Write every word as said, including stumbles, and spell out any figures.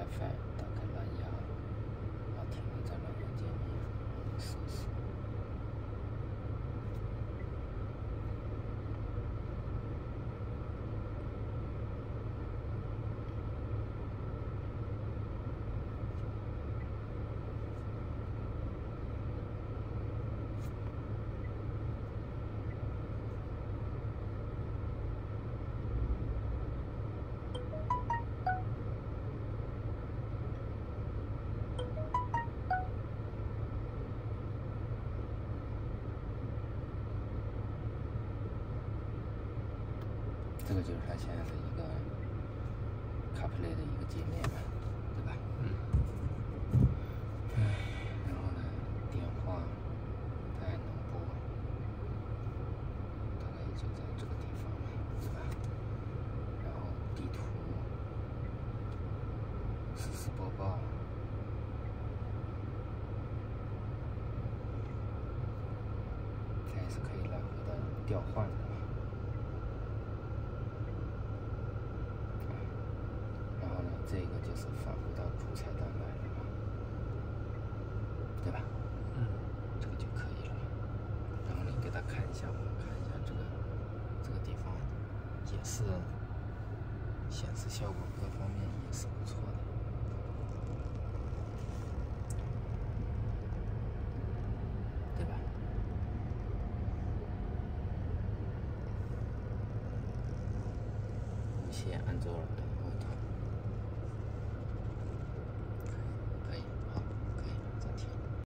WiFi， 打开蓝牙，啊，停留在蓝牙界面，搜索。这个就是它现在的一个 CarPlay 的一个界面嘛，对吧？嗯。然后呢，电话它还能拨，大概就在这个地方嘛，对吧？然后地图、实时播报，它也是可以来回的调换的。这个就是返回到主菜单来了嘛，对吧？嗯，这个就可以了。然后你给他看一下，我们看一下这个这个地方也是显示效果各方面也是不错的，对吧？无线安卓耳。